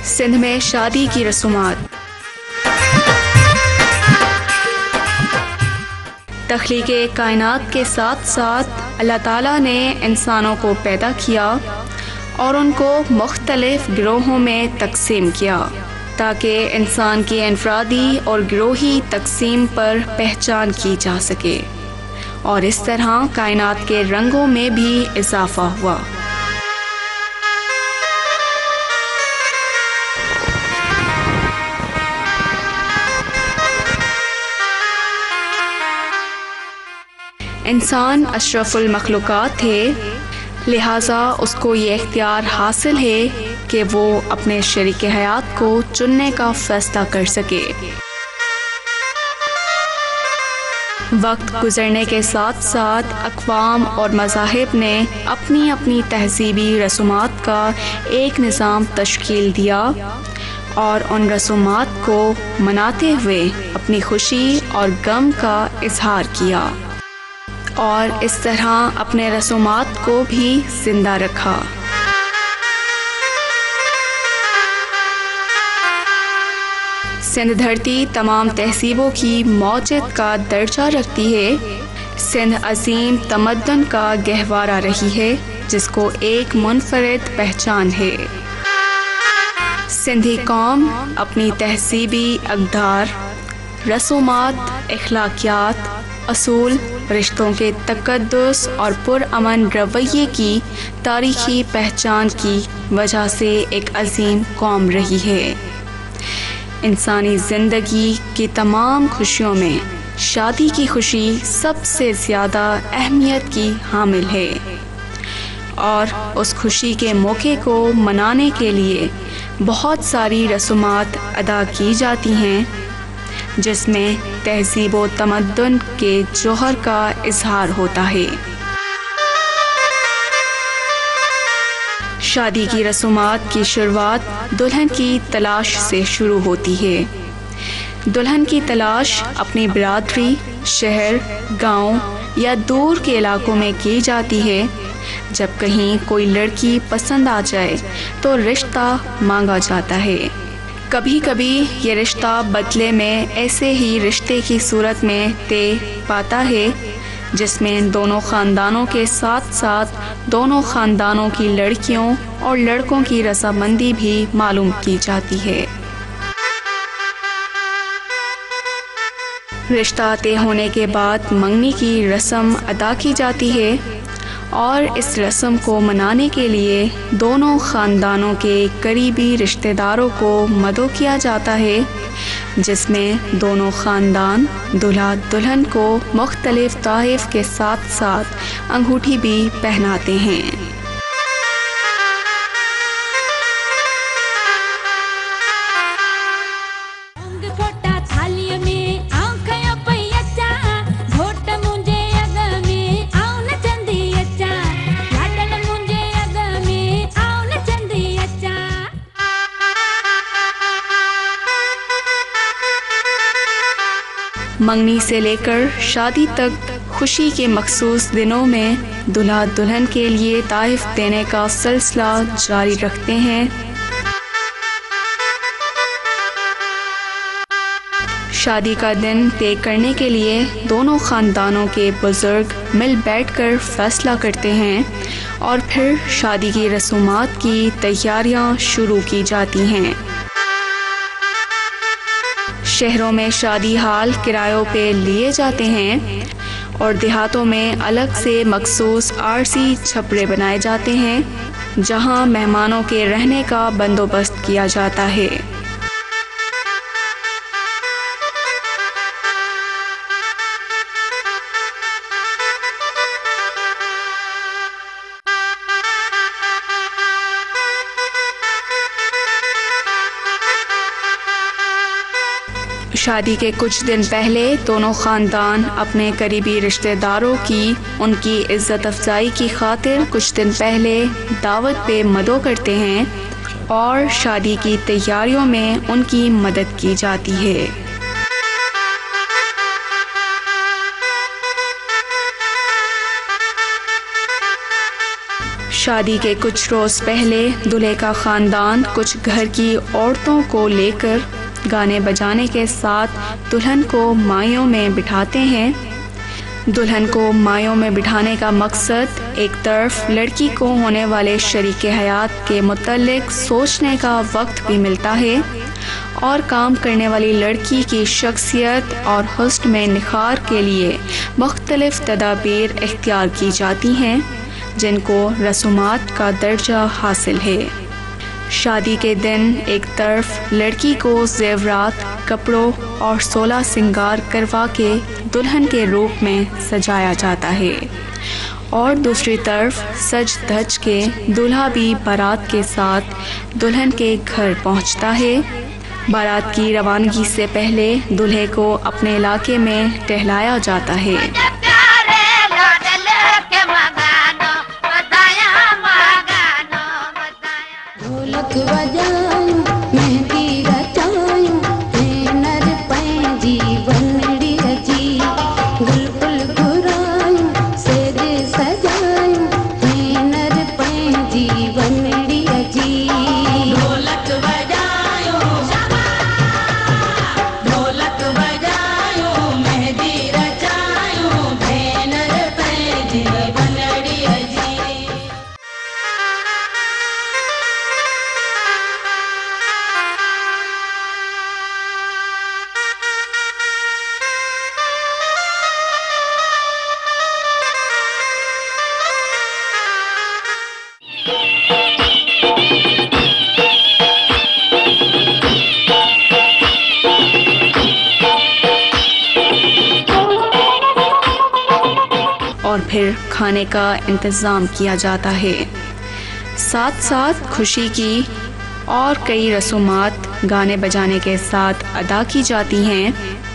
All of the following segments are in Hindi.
सिंध में शादी की रसूमात। तख्लीक़े कायनात के साथ साथ अल्लाह ताला ने इंसानों को पैदा किया और उनको मुख्तलिफ गिरोहों में तकसीम किया ताकि इंसान की इनफरादी और गिरोही तकसीम पर पहचान की जा सके, और इस तरह कायनात के रंगों में भी इजाफा हुआ। इंसान अशरफुल मखलूक़ात थे, लिहाजा उसको ये इख्तियार हासिल है कि वो अपने शरीक हयात को चुनने का फ़ैसला कर सके। वक्त गुज़रने के साथ साथ अक़वाम और मज़ाहिब ने अपनी अपनी तहज़ीबी रसूमात का एक निज़ाम तश्कील दिया और उन रसूमात को मनाते हुए अपनी खुशी और गम का इजहार किया और इस तरह अपने रसूमात को भी जिंदा रखा। सिंध धरती तमाम तहजीबों की मौजद का दर्जा रखती है। सिंध अजीम तमद्दुन का गहवारा रही है जिसको एक मुनफरिद पहचान है। सिंधी कौम अपनी तहजीबी अक़दार, रसूमात, अखलाकियात, असूल, रिश्तों के तक़द्दुस और पुरअमन रवैये की तारीख़ी पहचान की वजह से एक अजीम कौम रही है। इंसानी ज़िंदगी की तमाम खुशियों में शादी की खुशी सबसे ज़्यादा अहमियत की हामिल है और उस खुशी के मौके को मनाने के लिए बहुत सारी रसूमात अदा की जाती हैं जिसमें तहज़ीब व तमद्दुन के जौहर का इजहार होता है। शादी की रसूमात की शुरुआत दुल्हन की तलाश से शुरू होती है। दुल्हन की तलाश अपनी बिरादरी, शहर, गांव या दूर के इलाकों में की जाती है। जब कहीं कोई लड़की पसंद आ जाए तो रिश्ता मांगा जाता है। कभी कभी ये रिश्ता बदले में ऐसे ही रिश्ते की सूरत में तय पाता है जिसमें दोनों ख़ानदानों के साथ साथ दोनों ख़ानदानों की लड़कियों और लड़कों की रजामंदी भी मालूम की जाती है। रिश्ता तय होने के बाद मंगनी की रस्म अदा की जाती है और इस रस्म को मनाने के लिए दोनों ख़ानदानों के करीबी रिश्तेदारों को मदऊ किया जाता है जिसमें दोनों ख़ानदान दूल्हा दुल्हन को मुख्तलिफ तोहफ़े के साथ साथ अंगूठी भी पहनाते हैं। मंगनी से लेकर शादी तक खुशी के मखसूस दिनों में दूल्हा दुल्हन के लिए तोहफ़े देने का सिलसिला जारी रखते हैं। शादी का दिन तय करने के लिए दोनों ख़ानदानों के बुज़ुर्ग मिल बैठकर फ़ैसला करते हैं और फिर शादी की रसूमात की तैयारियां शुरू की जाती हैं। शहरों में शादी हाल किरायों पे लिए जाते हैं और देहातों में अलग से मखसूस आरसी छपरे बनाए जाते हैं जहां मेहमानों के रहने का बंदोबस्त किया जाता है। शादी के कुछ दिन पहले दोनों ख़ानदान अपने करीबी रिश्तेदारों की उनकी इज़्ज़त अफ़ज़ाई की खातिर कुछ दिन पहले दावत पे मदऊ करते हैं और शादी की तैयारियों में उनकी मदद की जाती है। शादी के कुछ रोज़ पहले दूल्हे का ख़ानदान कुछ घर की औरतों को लेकर गाने बजाने के साथ दुल्हन को मायों में बिठाते हैं। दुल्हन को मायों में बिठाने का मकसद एक तरफ लड़की को होने वाले शरीके हयात के मुतल्लिक सोचने का वक्त भी मिलता है और काम करने वाली लड़की की शख्सियत और हुस्न में निखार के लिए मुख्तलिफ तदाबीर इख्तियार की जाती हैं जिनको रसूमात का दर्जा हासिल है। शादी के दिन एक तरफ लड़की को ज़ेवरात, कपड़ों और 16 सिंगार करवा के दुल्हन के रूप में सजाया जाता है और दूसरी तरफ सज धज के दूल्हा भी बारात के साथ दुल्हन के घर पहुंचता है। बारात की रवानगी से पहले दूल्हे को अपने इलाके में टहलाया जाता है। और फिर खाने का इंतज़ाम किया जाता है। साथ साथ खुशी की और कई रसूमात गाने बजाने के साथ अदा की जाती हैं।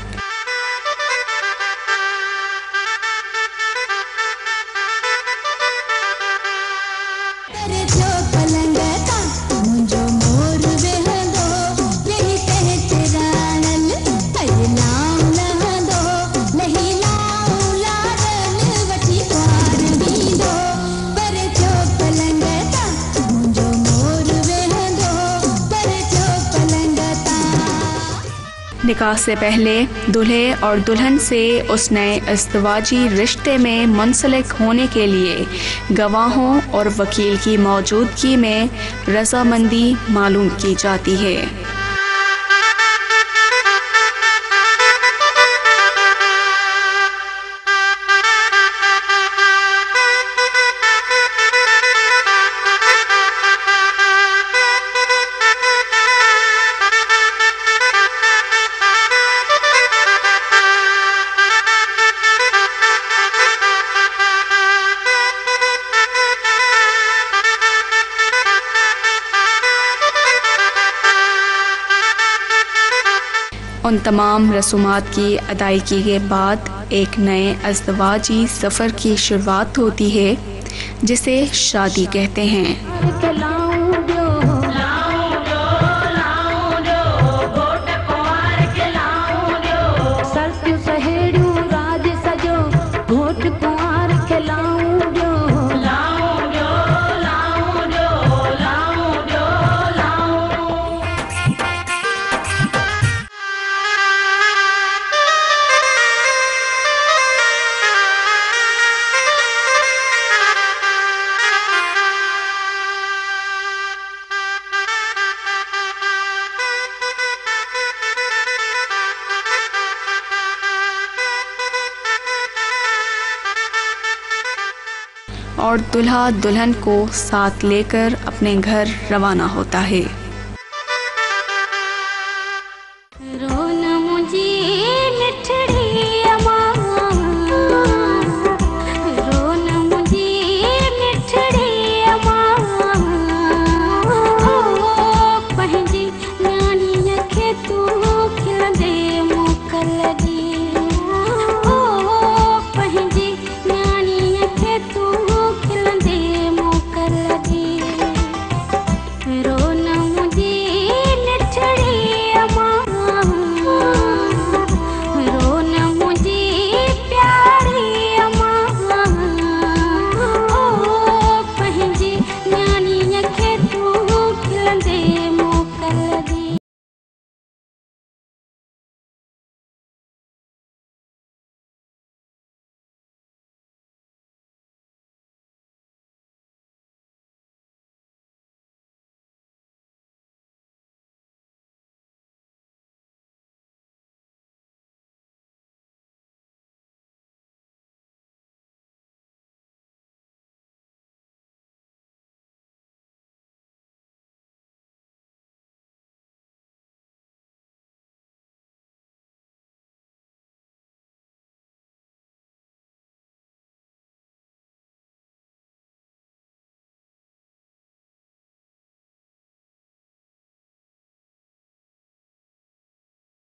निकाह से पहले दूल्हे और दुल्हन से उस नए अज़दवाजी रिश्ते में मुंसलिक होने के लिए गवाहों और वकील की मौजूदगी में रज़ामंदी मालूम की जाती है। उन तमाम रसूमात की अदायगी के बाद एक नए अज़दवाजी सफ़र की शुरुआत होती है जिसे शादी कहते हैं। और दूल्हा दुल्हन को साथ लेकर अपने घर रवाना होता है।